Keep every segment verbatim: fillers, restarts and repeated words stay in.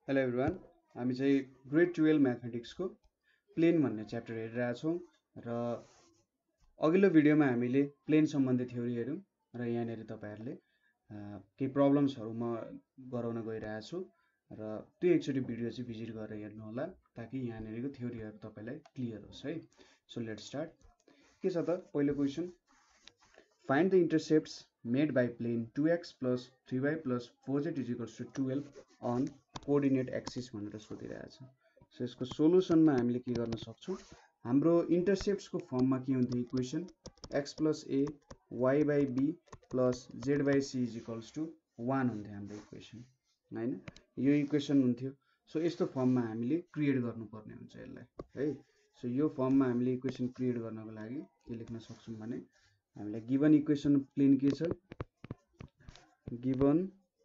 Hello everyone, हामी चाहिँ grade twelve म्याथमेटिक्सको प्लेन भन्ने च्याप्टर हेरिरहेको छौँ र अघिल्लो भिडियोमा हामीले प्लेन सम्बन्धी थ्योरी हेऱ्यौँ र यहाँनिर तपाईँहरूले केही प्रब्लम्सहरू म गराउन गइरहेको छु र त्यो एकचोटि भिडियो चाहिँ भिजिट गरेर हेर्नु होला ताकि यहाँनिरको थ्योरीहरू तपाईँलाई क्लियर होस् है। So let's start. के छ त पहिलो question, find the intercepts made by plane two x plus three y plus four z is equals to twelve on coordinate axis भनेर सोधिरहेछ। सो यसको सोलुसनमा हामीले के गर्न सक्छौँ, हाम्रो इन्टरसेप्ट्सको फर्ममा के हुन्थ्यो equation, x plus a y by b plus z by c is equals to one हुन्थ्यो हाम्रो इक्वेसन होइन, यो इक्वेसन हुन्थ्यो। सो यस्तो फर्ममा हामीले क्रिएट गर्नुपर्ने हुन्छ यसलाई है। सो यो फर्ममा हामीले इक्वेसन क्रिएट गर्नको लागि के लेख्न सक्छौँ भने हामीलाई गिभन इक्वेसन प्लेन के छ, given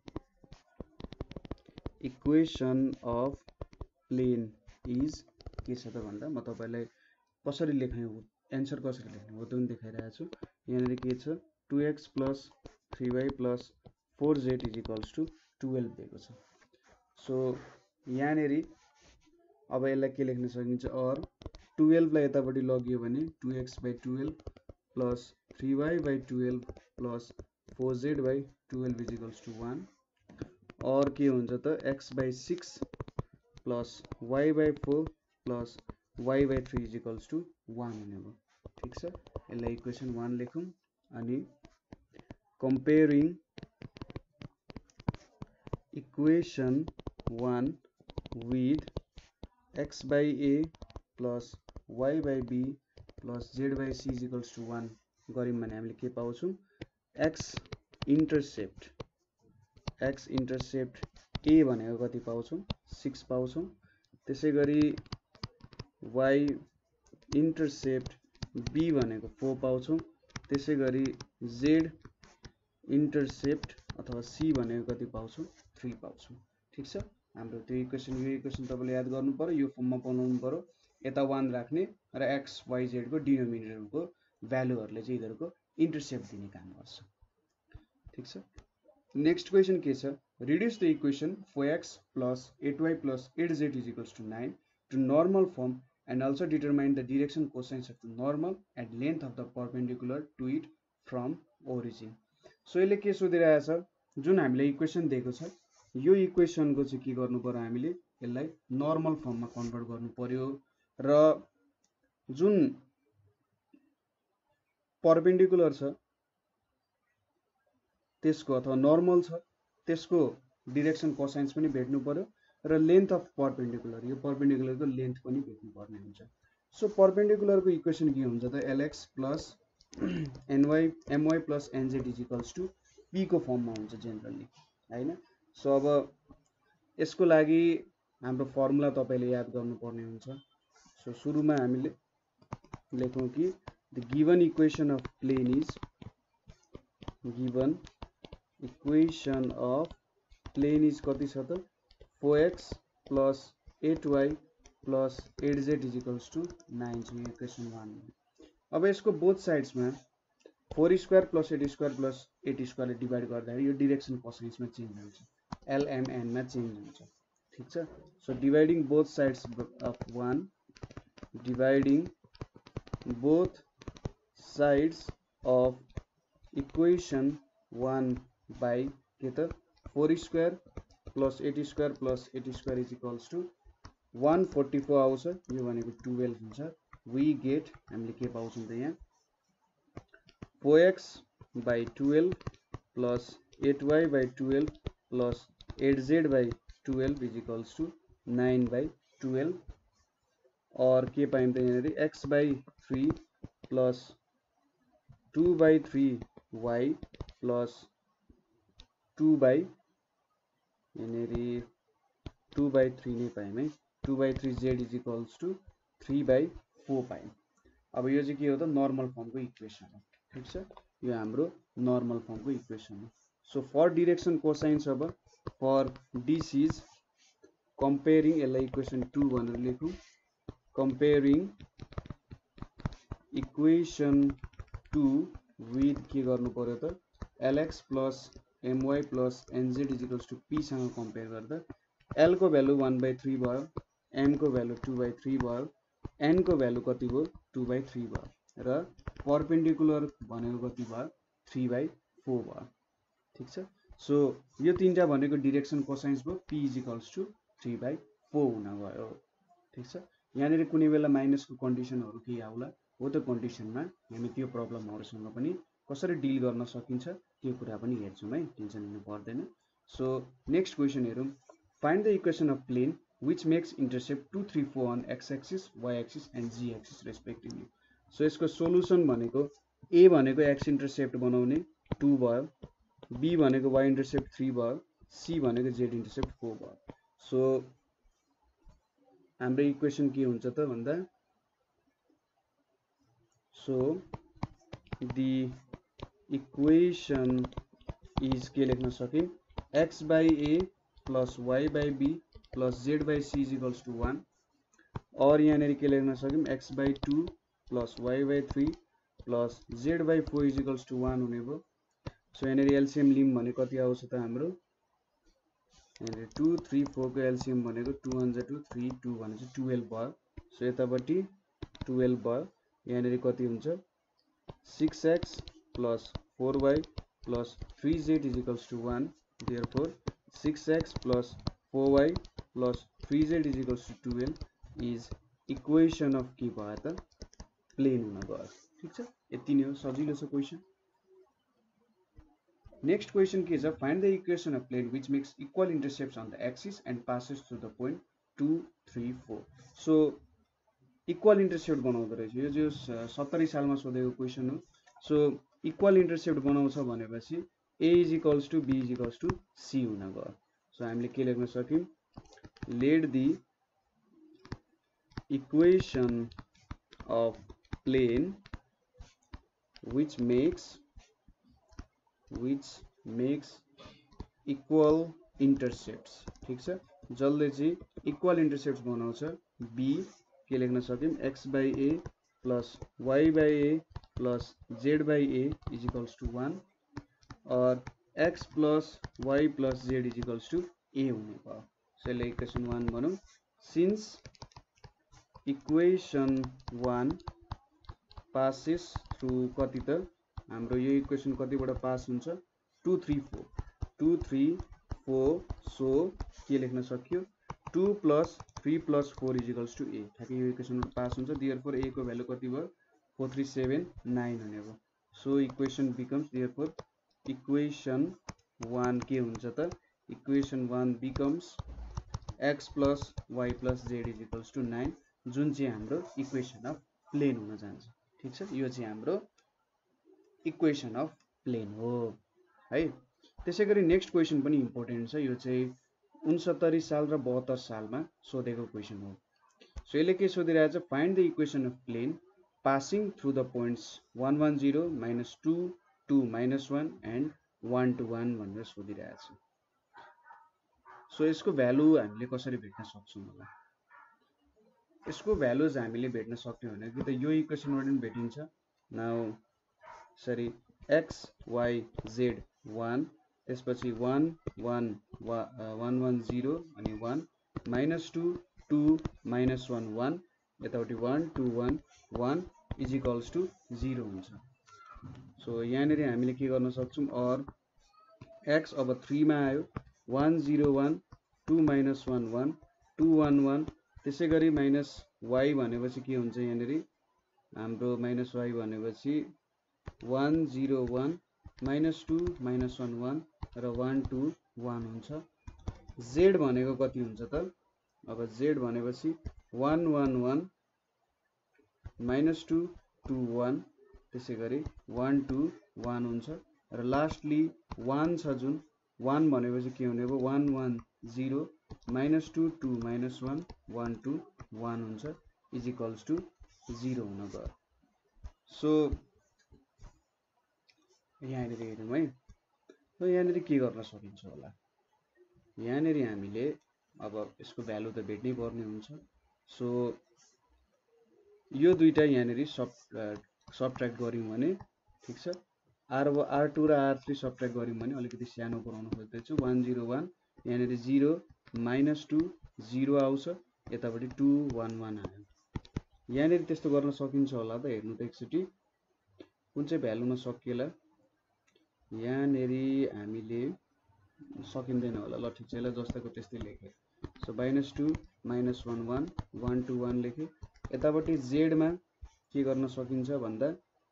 equation of plane is के छ त भन्दा म तपाईँलाई कसरी लेख्ने हो, एन्सर कसरी लेख्ने हो त्यो पनि देखाइरहेको छु। यहाँनिर के छ, two x plus three y plus four z is equals to twelve दिएको छ। सो यहाँनिर अब यसलाई के लेख्न सकिन्छ, अर टुवेल्भलाई यतापट्टि लगियो भने two x by twelve plus three y by twelve plus four z by twelve is equals to one, और के हुन्छ त x by six plus y by four plus y by three is equals to one हुने भयो। ठिक छ, यसलाई equation one लेखौँ। अनि comparing equation one with x by a plus y by b plus z by c is equals to one गऱ्यौँ भने हामीले के पाउँछौँ, x intercept x intercept a भनेको कति पाउँछौँ, सिक्स पाउँछौँ। त्यसै गरी वाई इन्टरसेप्ट बी भनेको फोर पाउँछौँ। त्यसै गरी जेड इन्टरसेप्ट अथवा सी भनेको कति पाउँछौँ, थ्री पाउँछौँ। ठिक छ, हाम्रो त्यो इक्वेसन यो इक्वेसन तपाईँले याद गर्नु पऱ्यो, यो फर्ममा बनाउनु पऱ्यो, यता वान राख्ने र एक्स वाई जेडको डिनोमिनेटरको भ्यालुहरूले चाहिँ यिनीहरूको इन्टरसेप्ट दिने काम गर्छ। ठिक छ, नेक्स्ट क्वेसन के छ, reduce the equation four x plus eight y plus eight z is equals to nine to normal form and also determine the direction cosines of the normal at length of the perpendicular to it from origin. So यसले के सोधिरहेछ, जुन हामीले equation दिएको छ यो इक्वेसनको चाहिँ के गर्नु पर्यो, हामीले यसलाई नर्मल फर्ममा कन्भर्ट गर्नु पर्यो र जुन परपेन्डिकुलर छ त्यसको अथवा नर्मल छ त्यसको डिरेक्सन कोसाइन्स पनि भेट्नु पर्यो र लेन्थ अफ परपेन्डिकुलर, यो परपेन्डिकुलरको लेन्थ पनि भेट्नु पर्ने हुन्छ। सो परपेन्डिकुलरको इक्वेसन के हुन्छ त, l x plus n y m y plus n z is equals to p को फर्ममा हुन्छ जेनरली होइन। सो अब यसको लागि हाम्रो फर्मुला तपाईँले याद गर्नुपर्ने हुन्छ। सो सुरुमा हामीले लेखौँ कि the given equation of plane is given equation of plane is कति छ त, four x plus eight y plus eight z is equals to nine छ, इक्वेसन वान। अब यसको बोथ साइड्समा four square plus eight square plus eight स्क्वायरले divide गर्दाखेरि यो डिरेक्सन कोसाइन्समा चेन्ज हुन्छ, एलएमएनमा चेन्ज हुन्छ। ठिक छ, so dividing both sides of one, dividing both sides of equation one by के त four square plus eight square plus eight square is equals to one forty four आउँछ, यो भनेको टुवेल्भ हुन्छ। वी गेट हामीले के पाउँछौँ त यहाँ, four x by twelve plus eight y by twelve plus eight z by twelve is equals to nine by twelve, और के पायौँ त यहाँनिर x by three plus two by three y plus two by यहाँनिर two by three नै पायौँ है, two by three z is equals to three by four पायौँ। अब यो चाहिँ के हो त, नर्मल फर्मको इक्वेसन हो। ठिक छ, यो हाम्रो नर्मल फर्मको इक्वेसन हो। सो फर डिरेक्सन कोसाइन्स, अब फर दिस इज कम्पेयरिङ, यसलाई इक्वेसन टू भनेर लेखौँ, कम्पेयरिङ इक्वेसन टू विथ के गर्नु पर्यो त, l x plus m y plus n z is equals to पीसँग कम्पेयर गर्दा L को भ्यालु one by three भयो, M को भ्यालु two by three भयो, N को भ्यालु कति भयो two by three भयो र परपेन्डिकुलर भनेको कति भयो three by four भयो। ठीक छ। सो यो तीनटा भनेको डाइरेक्सन कोसाइन्स भयो, p equals to three by four हुन गयो। ठीक छ। यहाँनिर कुनै बेला माइनसको कन्डिसनहरु केही आउला, हो त कन्डिसनमा हामी त्यो प्रब्लमहरुसँग पनि कसरी डिल गर्न सकिन्छ त्यो कुरा पनि हेर्छौं है, टेन्सन लिनु पर्दैन। सो नेक्स्ट क्वेशन हेरौं। Find the equation of plane which makes intercept two three four on x axis, y axis and z axis respectively. So यसको सोलुसन भनेको a भनेको x इन्टरसेप्ट बनाउने two भयो, b भनेको y intercept three भयो, c भनेको z intercept four भयो। So हाम्रो इक्वेसन के हुन्छ त भन्दा, सो the equation is के लेख्न सकिम, x by a plus y by b plus z by c is equals to one, और यहाँ के लेख्न सकिम x by two plus y by three plus z by four is equals to one हुने भयो। So यहाँ LCM lim भने कति आउँछ त हाम्रो, यहाँ two three four को एलसीएम भनेको two one two three two भने चाहिँ twelve भयो। सो यतापट्टि twelve भयो, यहाँ कति हुन्छ six x plus four y plus three z is equals to one, therefore six x plus four y plus three z is equals to twelve is equation of के भयो त plain हुन गयो। ठीक छ, यति नै हो, सजिलो छ क्वेशन। नेक्स्ट क्वेशन के छ, find the equation of plane which makes equal intercepts on the axis and passes through the point two three four। So equal intercept बनाउँदो रहेछ, यो जो सत्तरी सालमा सोधेको क्वेशन हो। सो इक्वल इन्टरसेप्ट बनाउँछ भनेपछि a is equals to b is equals to c हुन गयो। सो हामीले के लेख्न सकिम, let the equation of plane which makes which makes equal intercepts। ठीक छ, जसले चाहिँ इक्वल इन्टरसेप्ट्स बनाउँछ, b के लेख्न सकिम x by a plus y by a plus z by a is equals to one, और x plus y plus z is equals to a हुने भयो। सो यसलाई इक्वेसन one भनौं। Since equation one passes through कति त हाम्रो यो equation कतिबाट पास हुन्छ two three four two three four। So के लेख्न सकियो two plus three plus four is equals to a, ठ्याक्कै यो इक्वेसनबाट पास हुन्छ। therefore a को भ्यालु कति भयो four three seven nine हुने भयो। So equation becomes, therefore equation one के हुन्छ त, equation one becomes x plus y plus z is equals to nine, जुन चाहिँ हाम्रो इक्वेसन अफ प्लेन हुन जान्छ। ठीक छ, यो चाहिँ हाम्रो इक्वेसन अफ प्लेन हो है। त्यसैगरी नेक्स्ट क्वेसन पनि इम्पोर्टेन्ट छ, यो चाहिँ उनसत्तरी साल र बहत्तर सालमा सोधेको क्वेसन हो। सो यसले के सोधिरहेछ, find the equation of plane passing through the points one one zero minus two two minus one and one to one भनेर सोधिरहेछ। सो यसको भ्यालु हामीले कसरी भेट्न सक्छौं होला, यसको भ्यालुज हामीले भेट्न सक्ने भने कि त यो इक्वेसनबाट पनि भेटिन्छ। Now sorry x y z one, त्यसपछि one one one one zero अनि one minus two two minus one one, यतापट्टि one two one one is equals to zero हुन्छ। सो यहाँनिर हामीले के गर्न सक्छौं, और x अब three मा आयो, one zero one two minus one one two one one, त्यसैगरी माइनस y भनेपछि के हुन्छ, यहाँनिर हाम्रो माइनस y भनेपछि one zero one minus two minus one one र one two one हुन्छ। z भनेको कति हुन्छ त, अब z भनेपछि one one one minus two two one, त्यसैगरी one two one हुन्छ र लास्टली one छ जुन one भनेपछि के हुने भयो one one zero minus two two minus one one two one हुन्छ इज इक्वल्स टु zero हुन गयो। सो यहाँनिर हेरौँ है, र यहाँनिर के गर्न सकिन्छ होला, यहाँनिर हामीले अब यसको भ्यालु त भेट्नै पर्ने हुन्छ। सो यो दुईटा यहाँनिर सब सबट्र्याक्ट गर्यौं भने ठीक छ, आर आर टू र आर थ्री सबट्र्याक्ट गर्यौं भने अलिकति सानो बनाउन खोज्दैछु। one zero one यहाँनिर zero माइनस टू जिरो आउँछ, यतापट्टि टू वान वान आयो। यहाँनिर त्यस्तो गर्न सकिन्छ होला त, हेर्नु त एकचोटि कुन चाहिँ भ्यालुमा सकिएला। यहाँनिर हामीले सकिँदैन होला, ल ठिक छ, यसलाई जस्ताको त्यस्तै लेखेँ। So minus two minus one one one two one लेखेँ। यतापट्टि जेडमा के गर्न सकिन्छ भन्दा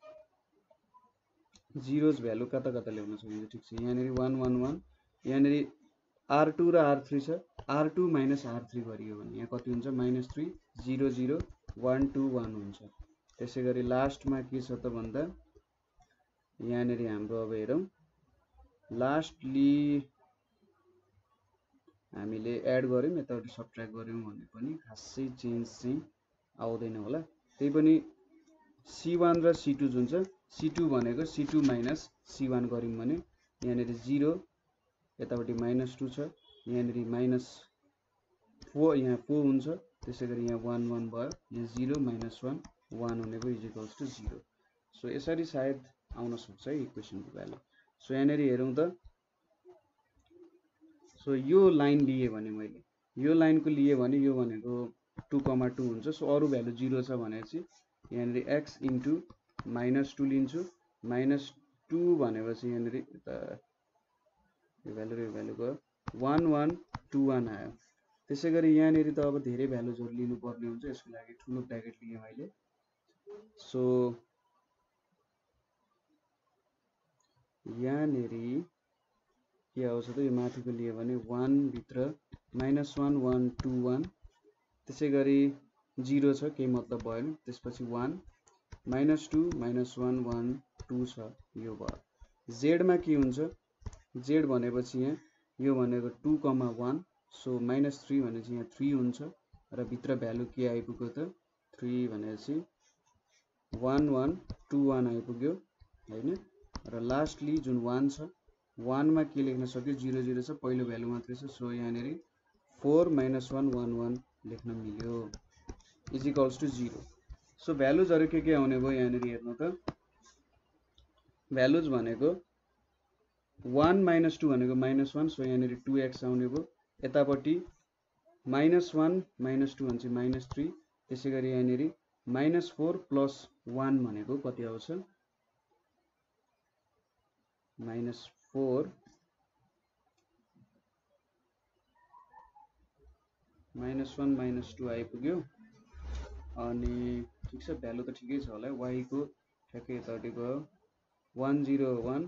जिरोज भ्यालु कता कता ल्याउन सकिन्छ। ठिक छ, यहाँनिर वान वान वान, यहाँनिर आर टू र आर थ्री छ, R two minus R three गरियो भने यहाँ कति हुन्छ, minus three zero zero one two one हुन्छ। त्यसै गरी लास्टमा के छ त भन्दा यहाँनिर हाम्रो अब हेरौँ, लास्टली हामीले एड गऱ्यौँ यतापट्टि सबट्र्याक्ट गऱ्यौँ भने पनि खासै चेन्ज चाहिँ आउँदैन होला। त्यही पनि सी वान र सी टू जुन छ, सी टू भनेको C two minus C one गऱ्यौँ भने यहाँनिर जिरो, यतापट्टि माइनस टू छ, यहाँनिर माइनस फोर, यहाँ फोर हुन्छ। त्यसै गरी यहाँ वान वान भयो, यहाँ जिरो माइनस वान वान हुने भयो इजिकल्स टू जिरो। सो यसरी सायद आउन सक्छ है इक्वेसनको भ्यालु। सो यहाँनिर हेरौँ त, सो यो लाइन लिए भने मैले यो लाइनको लिए भने यो भनेको टू कमा टू हुन्छ। सो अरू भ्यालु जिरो छ भनेपछि यहाँनिर एक्स इन्टु माइनस टू लिन्छु। माइनस टू भनेपछि यहाँनिर यता यो भ्यालु यो भ्यालु गयो, वान वान टू वान आयो। त्यसै गरी यहाँनिर त अब धेरै भ्यालुजहरू लिनुपर्ने हुन्छ, यसको लागि ठुलो ब्र्याकेट लिएँ मैले। सो यहाँनिर के आउँछ त, यो माथिको लियो भने वान भित्र minus one one two one, त्यसै गरी जिरो छ केही मतलब भएन, त्यसपछि one minus two minus one one two छ, यो भयो। जेडमा के हुन्छ, जेड भनेपछि यहाँ यो भनेको two comma one, so minus three भनेपछि यहाँ थ्री हुन्छ र भित्र भ्यालु के आइपुग्यो त, थ्री भनेपछि वान वान टू वान आइपुग्यो होइन। र लास्टली जुन वान छ, वानमा के लेख्न सक्यो, जिरो जिरो छ, पहिलो भ्यालु मात्रै छ। सो यहाँनिर four minus one one one लेख्न मिल्यो इजिकल्स टू जिरो। सो भ्यालुजहरू के के आउने भयो यहाँनिर हेर्नु त, भ्यालुज भनेको वान माइनस टू भनेको माइनस वान, सो यहाँनिर टू एक्स आउने भयो। यतापट्टि माइनस वान माइनस टू भनेपछि माइनस थ्री, त्यसै गरी यहाँनिर माइनस फोर प्लस वान भनेको कति आउँछ, minus four minus one minus two आइपुग्यो। अनि ठिक छ, भ्यालु त ठिकै छ होला, वाईको ठ्याक्कै यतापट्टि गयो, one zero one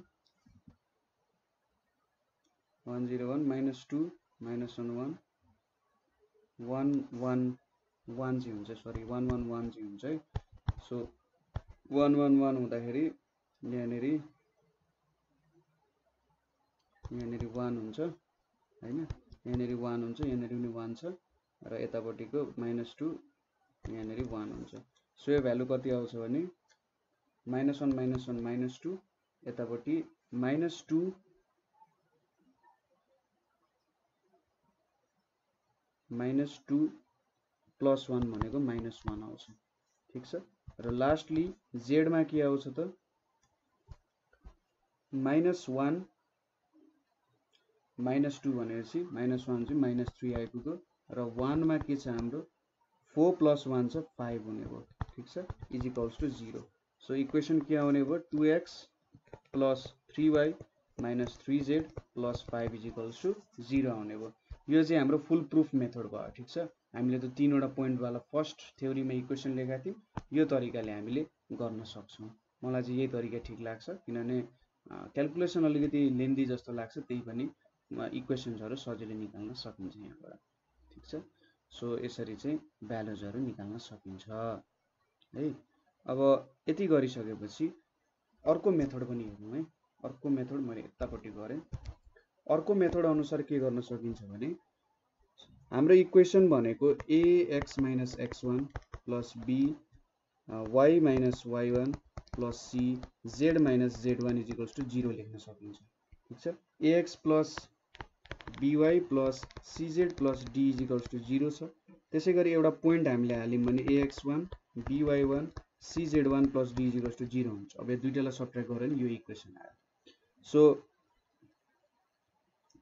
one zero one minus two minus one one one one one चाहिँ हुन्छ, सरी वान वान वान चाहिँ हुन्छ है। सो वान वान वान हुँदाखेरि यहाँनिर यहाँनिर वान हुन्छ होइन, यहाँनिर वान हुन्छ, यहाँनिर पनि वान छ र यतापट्टिको माइनस टू यहाँनिर वान हुन्छ। सो यो भ्यालु कति आउँछ भने minus one minus one minus two, यतापट्टि minus two minus two plus one भनेको माइनस वान आउँछ। ठिक छ, र लास्टली जेडमा के आउँछ त, माइनस वान माइनस टू भनेपछि माइनस वान चाहिँ माइनस थ्री आइपुग्यो र वानमा के छ हाम्रो फोर प्लस वान छ, फाइभ हुने भयो। ठिक छ, equals to zero. So equation के आउने भयो, two x plus three y minus three z plus five equals to zero आउने भयो। यो चाहिँ हाम्रो फुल प्रुफ मेथड भयो। ठिक छ, हामीले त तीनवटा पोइन्टवाला फर्स्ट थ्योरीमा इक्वेसन लेखेका थियौँ, यो तरिकाले हामीले गर्न सक्छौँ। मलाई चाहिँ यही तरिका ठिक लाग्छ, किनभने क्यालकुलेसन अलिकति लेन्दी जस्तो लाग्छ, त्यही पनि इक्वेसन्सहरू सजिलै निकाल्न सकिन्छ यहाँबाट। ठिक छ, सो यसरी चाहिँ भ्यालुजहरू निकाल्न सकिन्छ है। अब यति गरिसकेपछि अर्को मेथड पनि हेर्नु है। अर्को मेथड मैले यतापट्टि गरेँ। अर्को मेथड अनुसार के गर्न सकिन्छ भने हाम्रो इक्वेसन भनेको a x minus x one plus b y minus y one plus c z minus z one equals to zero लेख्न सकिन्छ। ठिक छ, एएक्स प्लस बीवाई प्लस सीजेड plus d equals to zero छ। त्यसै गरी एउटा पोइन्ट हामीले हाल्यौँ भने एएक्स वान बीवाई वान सीजेड one plus d equals to zero हुन्छ। अब यो दुईटालाई सब्ट्र्याक्ट गरेर यो इक्वेसन आयो। सो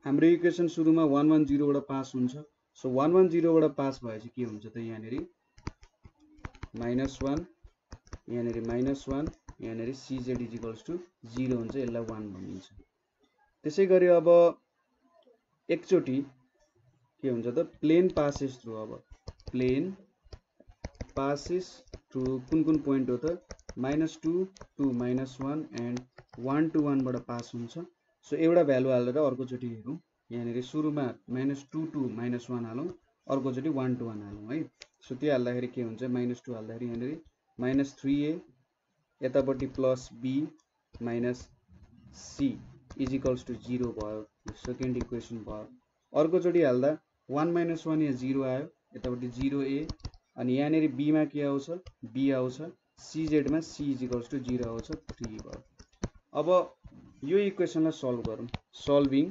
हाम्रो इक्वेसन सुरुमा one one zero बाट पास हुन्छ सो one one zero बाट पास भएपछि के हुन्छ त यहाँनेरि minus one यहाँनेरि minus one यहाँनेरि cz is equals to zero हुन्छ यसलाई one भनिन्छ त्यसैगरी अब एकचोटी के हुन्छ त प्लेन पासेस थ्रु अब प्लेन पासेस थ्रु कुन कुन पोइन्ट हो त minus two to minus one and one to one बाट पास हुन्छ सो एउटा भ्यालु हालेर अर्कोचोटी हेरौँ यहाँनेरि सुरुमा minus two to minus one हालौँ अर्कोचोटी one to one हालौँ है सो त्यो हाल्दाखेरि के हुन्छ minus two हाल्दाखेरि यहाँनेरि minus three a यतापट्टि plus b minus c is equals to zero भयो सेकेन्ड इक्वेसन भयो अर्कोचोटी हाल्दा one minus one यहाँ zero आयो यतापट्टि zero a अनि यहाँनेरि b मा के आउँछ b आउँछ cz मा c is equals to zero आउँछ three भयो अब यो इक्वेसनलाई सल्भ गरौँ solving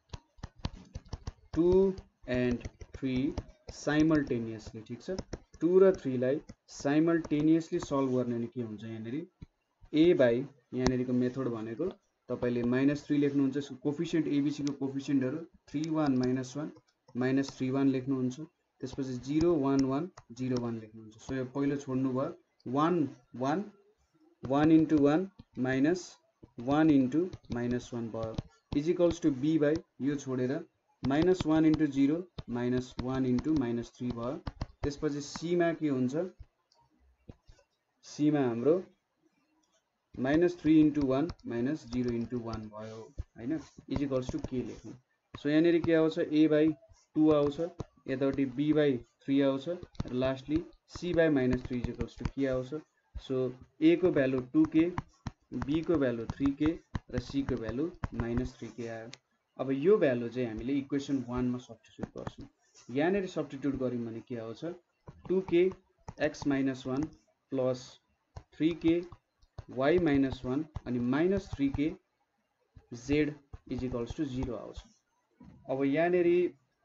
two and three simultaneously ठीक छ two र three लाई साइमल्टेनियसली सल्भ गर्ने भने के हुन्छ यहाँनेरि a बाई यहाँनेरिको मेथड भनेको तपाईले minus three लेख्नुहुन्छ यसको कोफिसिएन्ट abc को कोफिसिएन्टहरु three one minus one minus three one लेख्नुहुन्छ त्यसपछि zero one one zero one लेख्नुहुन्छ सो यो पहिलो छोड्नु भयो one one one into one minus one into minus one भयो is equals to b by यो छोडेर minus one into zero minus one into minus three भयो त्यसपछि c मा के हुन्छ c मा हाम्रो minus three into one minus zero into one भयो हैन is equals to k लेख्नु सो यहाँनेरि के आउँछ a by two आउँछ यतापट्टि b by three आउँछ र lastly c by minus three is equals to k आउँछ सो a को भ्यालु two k b को भ्यालु three k र c को भ्यालु minus three k आयो अब यो भ्यालु चाहिँ हामीले इक्वेसन one मा सब्स्टिट्युट गर्छौं यहाँनेरि सब्स्टिट्युट गर्यौं भने के आउँछ two k x minus one plus three k y minus one अनि minus three k z is equals to zero आउँछ अब यहाँनेरि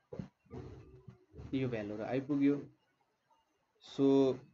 यो भ्यालुहरु आइपुग्यो सो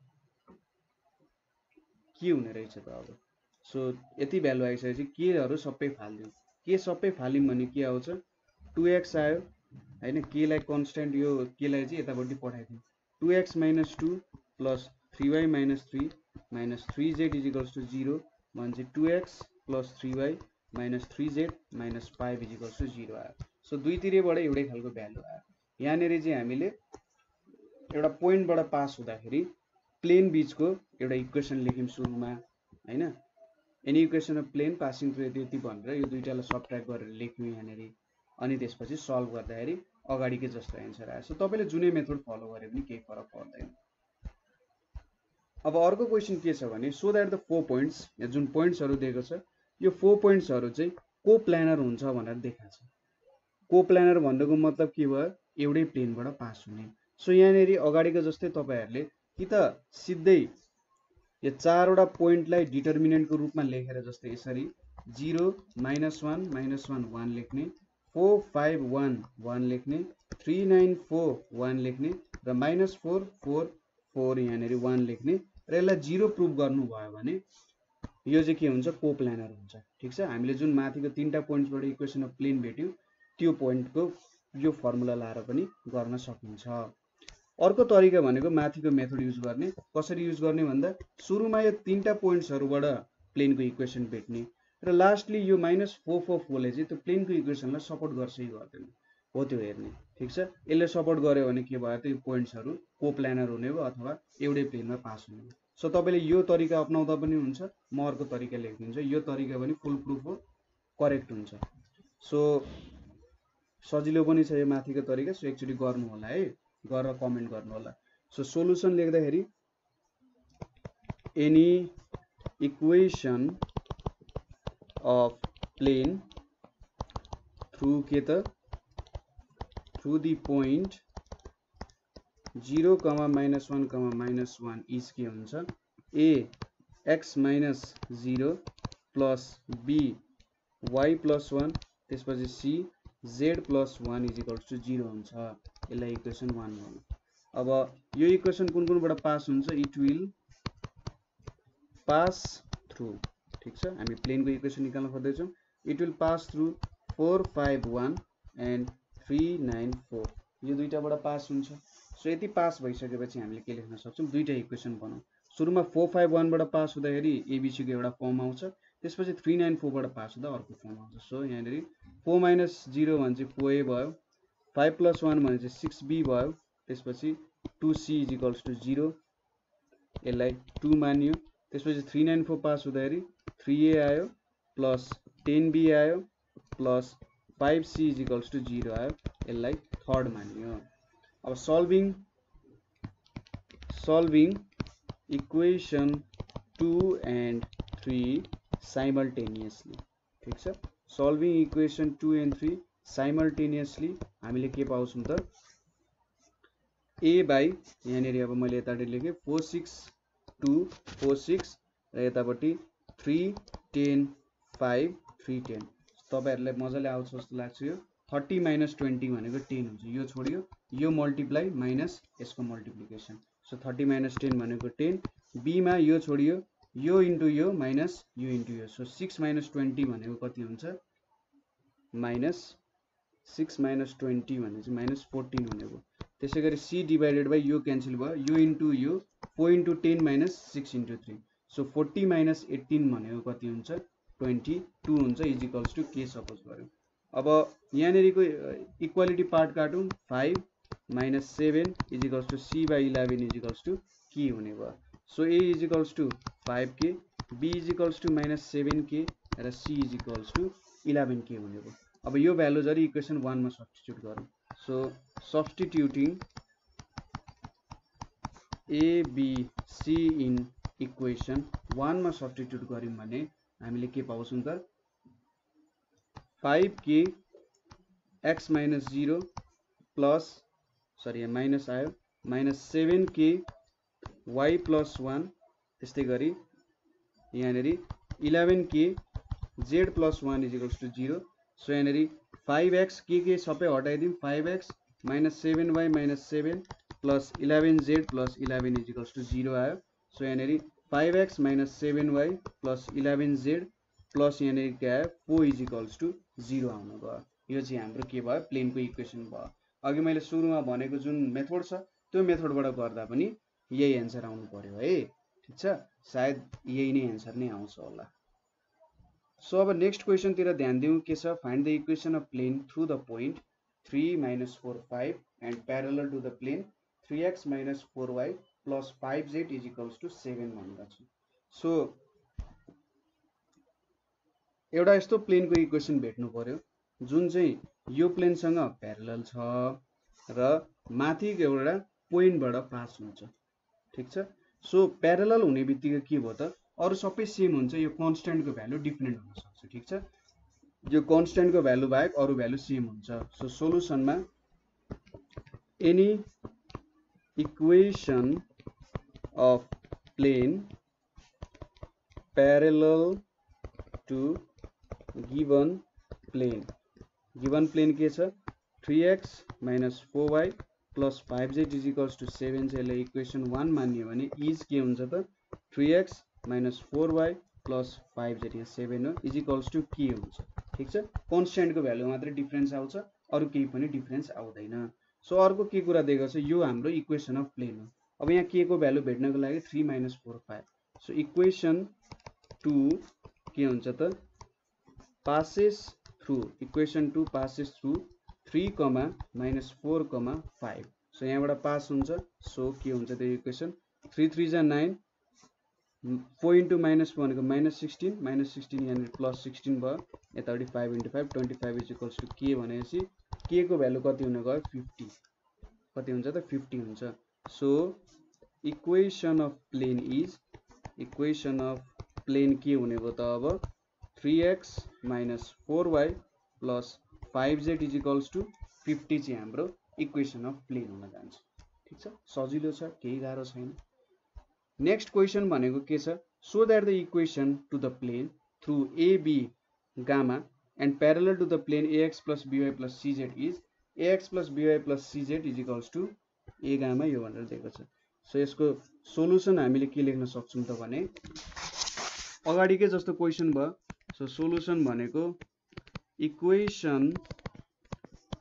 के हुने रहेछ त अब सो यति भ्यालु आइसकेपछि के हरु सबै फाल्दियौ के सबै फाल्यौं भने के आउँछ two x आयो हैन के लाई कन्स्ट्यान्ट यो के लाई चाहिँ यतापट्टि पठाइदियौ two x minus two plus three y minus three minus three z is equals to zero भनेपछि two x plus three y minus three z minus five is equals to zero आयो so दुई तिरैबाट एउटै खालको value आयो यहाँनेरि चाहिँ हामीले एउटा पोइन्टबाट पास हुँदाखेरि प्लेन बीचको एउटा इक्वेसन लेख्यौं सुरुमा हैन any equation of plane passing through यति यति भनेर यो दुईटालाई सबट्र्याक्ट गरेर लेख्यौं यहाँनेरि अनि त्यसपछि सल्भ गर्दाखेरि अगाडिकै जस्तो आन्सर आयो सो तपाईले जुनै मेथड फलो गरे पनि केही फरक पर्दैन अब अर्को क्वेशन के छ भने so that the four points या जुन पोइन्ट्सहरु दिएको छ यो फोर पोइन्ट्सहरु चाहिँ कोप्लानर हुन्छ भनेर देखाएको छ कोप्लानर भन्नुको मतलब के भयो एउटै प्लेनबाट पास हुने सो यहाँनेरि अगाडिको जस्तै तपाईहरुले कि त सिधै यो चारवटा पोइन्टलाई डिटर्मिनेन्टको रूपमा लेखेर जस्तै यसरी zero minus one minus one one लेख्ने four five one one लेख्ने three nine four one लेख्ने र minus four four four यहाँनेरि one लेख्ने र यसलाई zero प्रुफ गर्नु भयो भने यो चाहिँ के हुन्छ कोप्लानर हुन्छ ठीक छ हामीले जुन माथिको तीनटा पोइन्ट्सबाट इक्वेसन अफ प्लेन भेट्यौ त्यो पोइन्टको यो फर्मुला लाएर पनि गर्न सकिन्छ अर्को तरिका भनेको माथिको मेथड युज गर्ने कसरी युज गर्ने भन्दा सुरुमा यो तीनटा पोइन्ट्सहरुबाट प्लेनको इक्वेसन भेट्ने र लास्टली यो minus four four four ले चाहिँ त्यो प्लेनको इक्वेसनलाई सपोर्ट गर्छ कि गर्दैन हो त्यो हेर्ने ठीक छ यसले सपोर्ट गर्यो भने के भयो त यो पोइन्ट्सहरु कोप्लानर हुने हो अथवा एउटै प्लेनमा पास हुने हो सो तपाईले यो तरिका अपनाउँदा पनि हुन्छ म अर्को तरिका लेख्दिन्छु यो तरिका पनि फुल प्रुफ हो करेक्ट हुन्छ सो सजिलो पनि छ यो माथिको तरिका सो एकचोटी गर्नु होला है गरेर कमेन्ट गर्नु होला सो सोलुसन लेख्दाखेरि any equation of plane through के त through the point zero comma minus one comma minus one is के हुन्छ a x minus zero plus b y plus one त्यसपछि c z plus one is equals to zero हुन्छ यसलाई equation one भनौं अब यो इक्वेसन कुन कुनबाट पास हुन्छ it will pass through ठीक छ हामी प्लेनको इक्वेसन निकाल्न खोज्दै छौं it will pass through four five one and three nine four यो दुईटाबाट पास हुन्छ। सो यति पास भइसकेपछि हामीले के लेख्न सक्छौँ, दुईटा इक्वेसन बनाउँ। सुरुमा फोर फाइभ वानबाट पास हुँदाखेरि एबिसीको एउटा फर्म आउँछ, त्यसपछि थ्री नाइन फोरबाट पास हुँदा अर्को फर्म आउँछ। सो यहाँनिर फोर माइनस जिरो भने चाहिँ फोर ए भयो, फाइभ प्लस वान भने चाहिँ सिक्स बी भयो, त्यसपछि two c is equals to zero, यसलाई टू मानियो। त्यसपछि थ्री नाइन फोर पास हुँदाखेरि थ्री ए आयो प्लस टेन बी आयो plus five c is equals to zero आयो, यसलाई थर्ड मानियो। अब solving solving equation two and three simultaneously, ठिक छ। Solving equation two and three simultaneously हामीले के पाउँछौँ त, ए बाई यहाँनिर अब मैले यतापट्टि लेखेँ four six two four six र यतापट्टि three ten five three ten. तपाईँहरूलाई मजाले आउँछ जस्तो लाग्छ। यो थर्टी माइनस ट्वेन्टी भनेको टेन हुन्छ, यो छोडियो यो मल्टिप्लाई माइनस यसको multiplication. So thirty minus ten भनेको टेन, बीमा यो छोडियो यो इन्टु यो माइनस यो इन्टु यो। सो सिक्स माइनस ट्वेन्टी भनेको कति हुन्छ, माइनस सिक्स माइनस ट्वेन्टी भने चाहिँ माइनस फोर्टिन हुने भयो। त्यसै गरी सी डिभाइडेड बाई यो क्यान्सल भयो, यो इन्टु यो four into ten minus six into three. So forty minus eighteen भनेको कति हुन्छ, ट्वेन्टी टू हुन्छ, is equals to k suppose गऱ्यौँ। अब यहाँनिरको इक्वालिटी पार्ट काटौँ, five minus seven is equals to c by eleven is equals to k हुने भयो। So a is equals to five k, b is equals to minus seven के र c is equals to eleven k हुने भयो। अब यो value जरी equation वानमा सब्स्टिट्युट गरौँ। So substituting a b c in equation वानमा सब्स्टिट्युट गऱ्यौँ भने हामीले के पाउँछौँ त, five k x minus zero plus sorry minus आयो minus seven k y plus one, त्यस्तै गरी यहाँनिर eleven k z plus one is equals to zero. So यहाँनिर फाइभ एक्स के के सबै हटाइदिउँ, five x minus seven y minus seven plus eleven z plus eleven is equals to zero आयो। So यहाँनिर five x minus seven y plus eleven z plus यहाँनिर के आयो four is equals to zero आउनु भयो। यो चाहिँ हाम्रो के भयो, प्लेनको इक्वेसन भयो। अघि मैले सुरुमा भनेको जुन मेथड छ त्यो मेथडबाट गर्दा पनि यही एन्सर आउनु पर्यो है, ठिक छ। सायद यही नै एन्सर नै आउँछ होला। सो अब नेक्स्ट क्वेसनतिर ध्यान दिउँ, के छ, find the equation of plane through the point three minus four five and parallel to the plane three x minus four y plus five z is equals to seven भनेको छ। So एउटा यस्तो प्लेनको equation भेट्नु पर्यो जुन चाहिँ यो प्लेनसँग parallel छ र माथिको एउटा पोइन्टबाट पास हुन्छ, ठिक छ। सो प्यारलल हुने बित्तिकै के भयो त, अरू सबै सेम हुन्छ, यो कन्स्ट्यान्टको भ्यालु डिफ्रेन्ट हुन सक्छ, ठिक छ। यो कन्स्ट्यान्टको भ्यालु बाहेक अरू भ्यालु सेम हुन्छ। सो सोलुसनमा any equation of plane parallel to given plane, given plane के छ, three x minus four y plus five z is equals to seven छ। यसलाई इक्वेसन वान मान्यो भने इज के हुन्छ त, three x minus four y plus five z, यहाँ सेभेन हो, इज इक्वल्स टू के हुन्छ, ठिक छ। कन्स्ट्यान्टको भ्यालु मात्रै डिफ्रेन्स आउँछ, अरू केही पनि डिफ्रेन्स आउँदैन। सो अर्को के कुरा दिएको छ, यो हाम्रो इक्वेसन अफ प्लेन हो। अब यहाँ के को भ्यालु भेट्नको लागि three minus four five. So equation two के हुन्छ त, passes through, equation two passes through three comma minus four comma five. So यहाँबाट पास हुन्छ। सो के हुन्छ त्यो इक्वेसन, थ्री थ्री जा nine, four into minus four भनेको माइनस सिक्सटिन, माइनस सिक्सटिन यहाँनिर प्लस सिक्सटिन भयो, यतापट्टि five into five twenty five is equals to के भनेपछि के को भ्यालु कति हुने गयो, फिफ्टी, कति हुन्छ त, फिफ्टी हुन्छ। So equation of plane is, equation of plane के हुने भयो त अब, three x minus four y plus five z is equals to fifty चाहिँ हाम्रो इक्वेसन अफ प्लेन हुन जान्छ, ठिक छ। सजिलो छ, केही गाह्रो छैन। नेक्स्ट क्वेसन भनेको के छ, so that the equation to the plain through AB gamma and parallel to the plain ax plus b y plus CZ is ax plus b y plus CZ is equals two A gamma, यो भनेर दिएको छ। So यसको solution हामीले के लेख्न सक्छौँ त भने, अगाडिकै जस्तो क्वेसन भयो। सो सोलुसन भनेको equation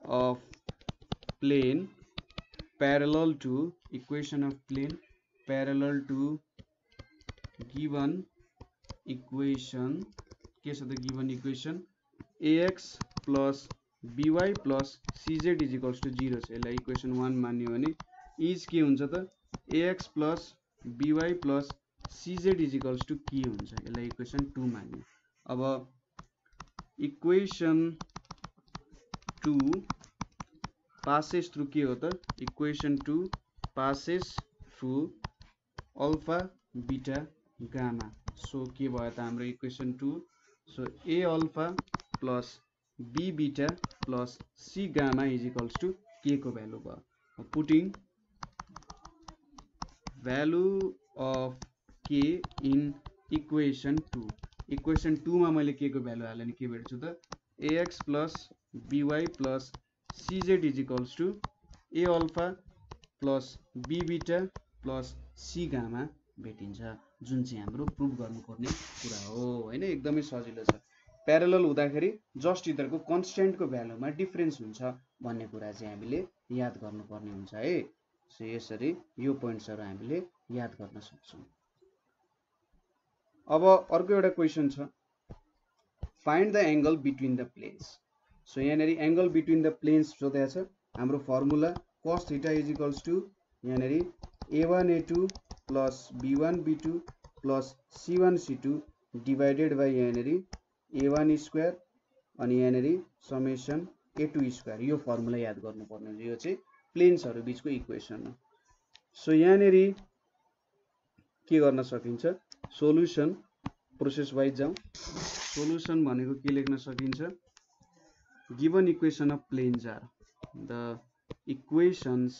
of plane parallel to equation of plane parallel to given equation के छ त given equation ax plus by plus cz is equals to zero छ यसलाई इक्वेसन one मान्यो भने इज के हुन्छ त ax plus by plus cz is equals to के हुन्छ यसलाई इक्वेसन two मान्यो अब इक्वेसन two passes through के हो त equation two passes through alpha beta gamma so के भयो त हाम्रो equation two so a alpha plus b beta plus c gamma is equals to k को भ्यालु भयो putting value of k in equation two equation two मा मैले k को value हाले नि के भेट्छु त ax plus by plus cz is equals to a alpha plus b beta plus c gamma भेटिन्छ जुन चाहिँ हाम्रो प्रुभ गर्नुपर्ने कुरा हो हैन एकदमै सजिलो छ प्यारलल हुँदाखेरि जस्ट इधरको कन्स्ट्यान्ट को भ्यालुमा डिफरेन्स हुन्छ भन्ने कुरा चाहिँ हामीले याद गर्नुपर्ने हुन्छ है सो यसरी यो पोइन्ट्सहरु हामीले याद गर्न सक्छौं अब अर्को एउटा क्वेशन छ find the angle between the planes so यहाँनेरि एंगल बिट्विन द प्लेन्स सोधेको छ हाम्रो formula cos theta is equals to यहाँनेरि a one a two plus b one b two plus c one c two divided by यहाँनेरि a one square अनि यहाँनेरि summation a two square यो formula याद गर्नुपर्ने हुन्छ यो चाहिँ प्लेन्सहरु बीचको इक्वेसन हो सो यहाँनेरि के गर्न सकिन्छ सोलुसन प्रोसेस वाइज जाउँ सोलुसन भनेको के लेख्न सकिन्छ given equation of planes are the equations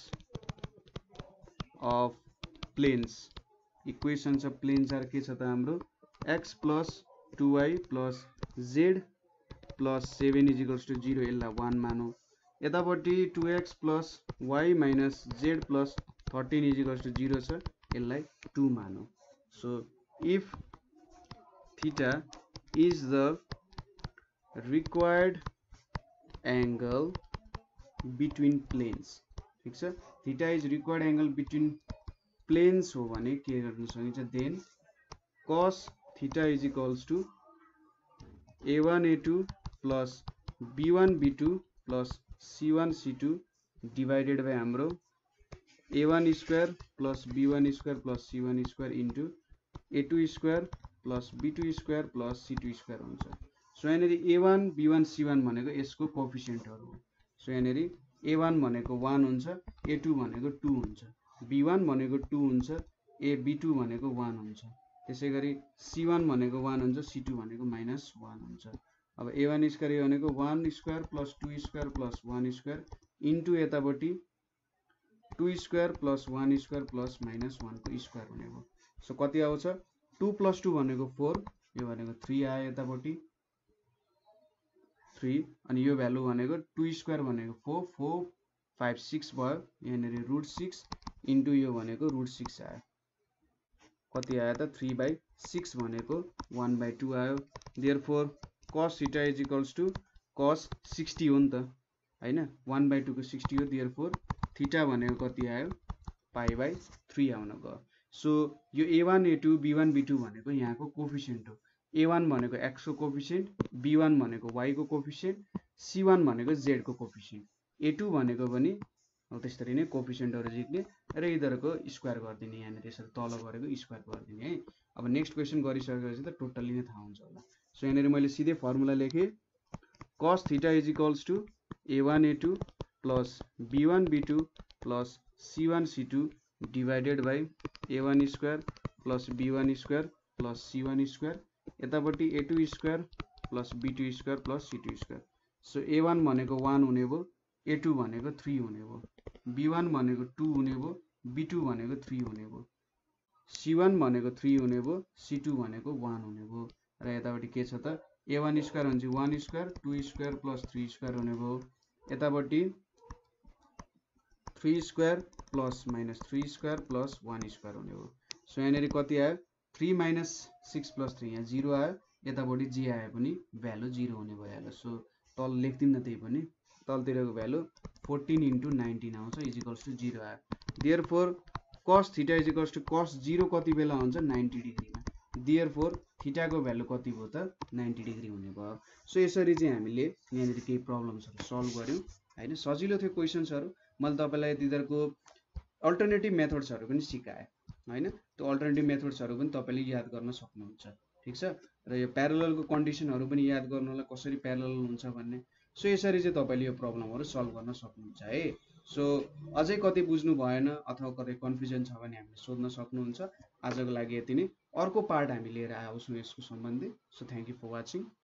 of planes equations of planes are के छ त हाम्रो x plus two y plus z plus seven is equals to zero यसलाई one मानौ यतापट्टि two x plus y minus z plus thirteen is equals to zero छ यसलाई two मानौ so if theta is the required angle between planes ठीक छ theta is required angle between planes हो भने के गर्न सकिन्छ then cos theta is equals to a one a two plus b one b two plus c one c two divided by हाम्रो a one square plus b one square plus c one square into a two square plus b two square plus c two square हुन्छ so यहाँनेरि a one b one c one भनेको यसको कोएफिसिएन्टहरु हो so यहाँनेरि a one भनेको one हुन्छ a two भनेको two हुन्छ b one भनेको two हुन्छ a b two भनेको one हुन्छ त्यसैगरी c one भनेको one हुन्छ c two भनेको minus one हुन्छ अब a one स्क्वायर भनेको one square plus two square plus one square into यतापट्टि two square plus one square plus minus one को स्क्वायर हुने भयो सो कति आउँछ two plus two भनेको four यो भनेको three आयो यतापट्टि three अनि यो भ्यालु भनेको two स्क्वायर भनेको four four five six भयो यहाँनेरि root six इन्टु यो भनेको root six आयो कति आयो त three by six भनेको one by two आयो therefore cos theta is equals to cos sixty हो नि त हैन one by two को sixty हो therefore theta भनेको कति आयो pi by three आउन गयो सो यो a one a two b one b two भनेको यहाँको कोएफिसिएन्ट हो a one भनेको x को कोएफिसिएन्ट b one भनेको y को कोएफिसिएन्ट c one भनेको z को कोएफिसिएन्ट a two भनेको पनि त्यसरी नै कोएफिसिएन्टहरु जित्ने र यिनीहरुको स्क्वायर गर्दिने यहाँ यसरी तल गरेको स्क्वायर गर्दिने है अब नेक्स्ट क्वेशन गरिसकेपछि त टोटली नै थाहा हुन्छ होला सो यहाँ मैले सिधै फर्मुला लेखे cos theta is equals to a one a two plus b one b two plus c one c two divided by a one square plus b one square plus c one square यतापट्टि a two square plus b two square plus c two square so a one भनेको one हुने भयो a two भनेको three हुने भयो b one भनेको two हुने भयो b two भनेको three हुने भयो c one भनेको three हुने भयो c two भनेको one हुने भयो र यतापट्टि के छ त a one स्क्वायर हुन्छ one square two square plus three square हुने भयो यतापट्टि three square plus minus three square plus one square हुने भयो सो यहाँनेरि कति आयो three minus six plus three यहाँ zero आयो यतापट्टि जे आए पनि भ्यालु zero हुने भइहाल्यो सो तल लेख्दिन न त्यही पनि तलतिरको भ्यालु फोर्टीन इन्टु नाइन्टिन आउँछ इजिकल्स टु जिरो आयो। Therefore cos theta equals to cos zero कति बेला हुन्छ नाइन्टी डिग्रीमा। देयरफोर थीटाको भ्यालु कति भयो त नाइन्टी डिग्री हुने भयो। सो यसरी चाहिँ हामीले यहाँनिर केही प्रब्लम्सहरु सल्भ गर्यौं हैन। सजिलो थियो क्वेशन्सहरु। मैले तपाईलाई तिनीहरुको अल्टरनेटिभ मेथड्सहरु पनि सिकाए हैन। त्यो अल्टरनेटिभ मेथड्सहरु पनि तपाईले याद गर्न सक्नुहुन्छ। ठीक छ। र यो प्यारललको कन्डिसनहरु पनि याद गर्नलाई कसरी प्यारलल हुन्छ भन्ने। सो यसरी चाहिँ तपाईले यो प्रब्लमहरु सल्भ गर्न सक्नुहुन्छ है। सो अझै कतै बुझ्नु भएन अथवा कतै कन्फ्युजन छ भने हामीले सोध्न सक्नुहुन्छ। आजको लागि यति नै। अर्को पार्ट हामी लिएर आउँछौं यसको सम्बन्धी। So thank you for watching.